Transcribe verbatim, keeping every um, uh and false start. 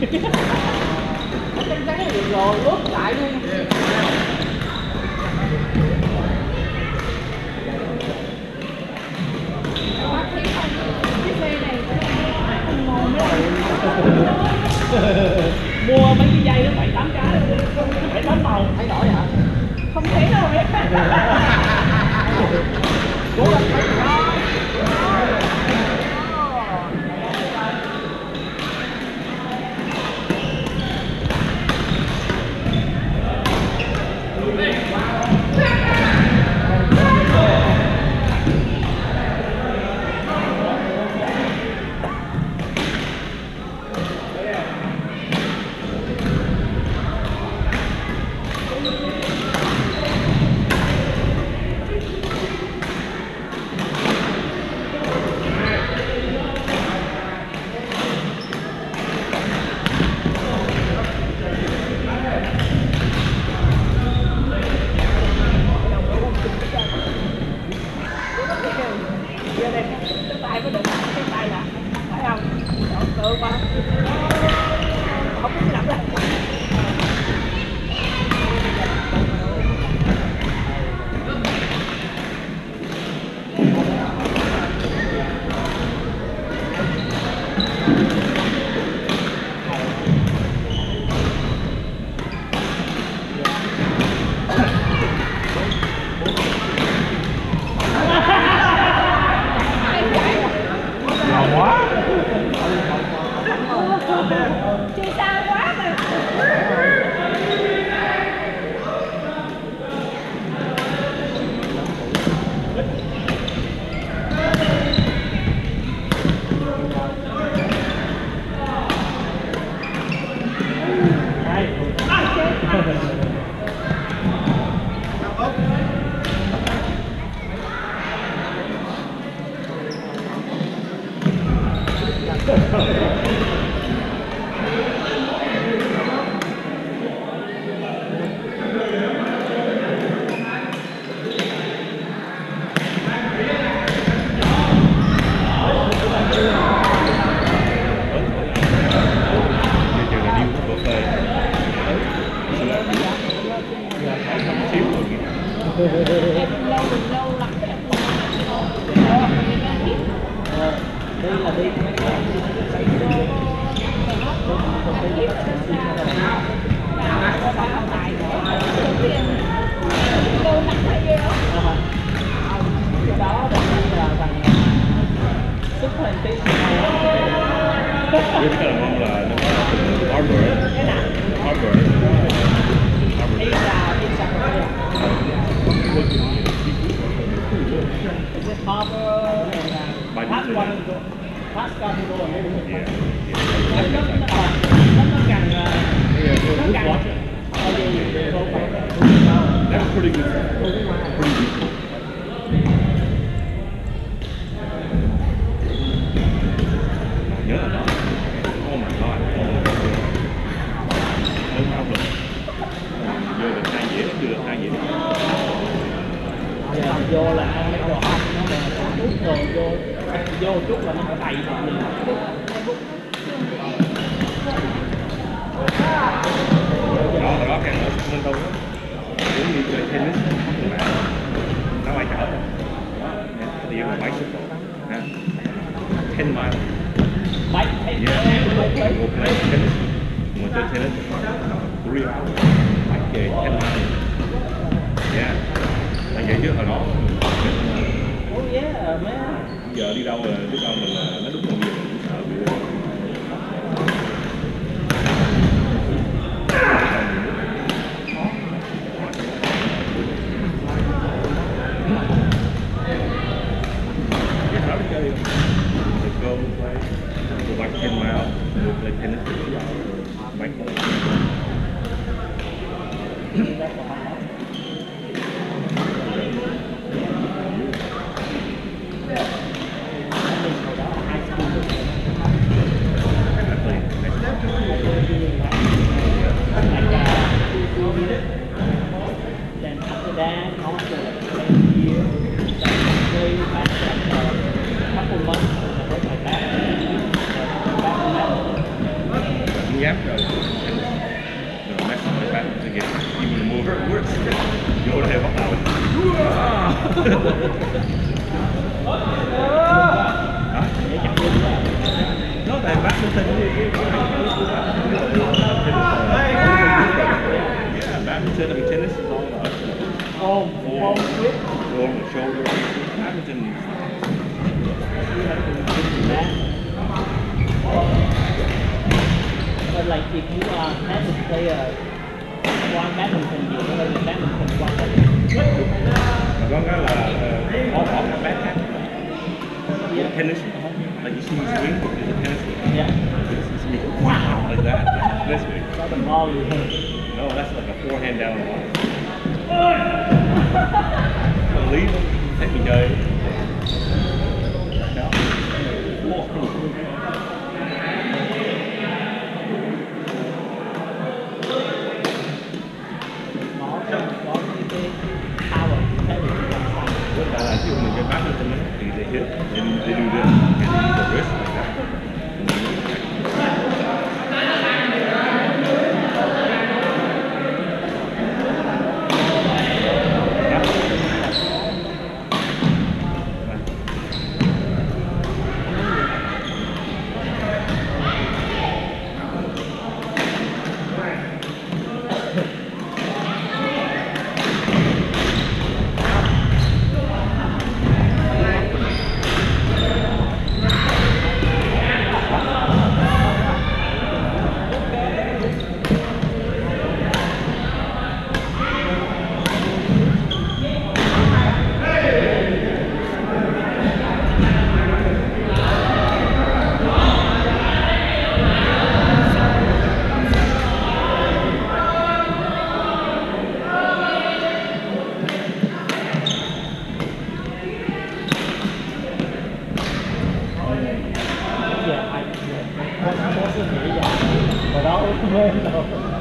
Trắng trắng là được rồi, ướp lại đi. Mua mấy cái dây nó bảy tám cái bảy tám màu thay đổi hả? Không thấy đâu em. Cố gắng thấy đó. Yep. rồi next time back again even more worse vô đây bắt đầu nó tại bác nó tin yeah badminton and tennis is all about Form, form, grip. form and shoulder badminton But like if you are tennis player, one badminton nhiều hơn là badminton one tennis. mà có cái là off off the back yeah. Tennis like you see me swing is a tennis Yeah. you see me go wow like that that's me That's the ball you hit. no that's like a forehand down the line leave take me chơi đó What about like you when you get back to the minute, they, they hit, they do, they do this, and they do the wrist like that. Mà đó không quên đâu.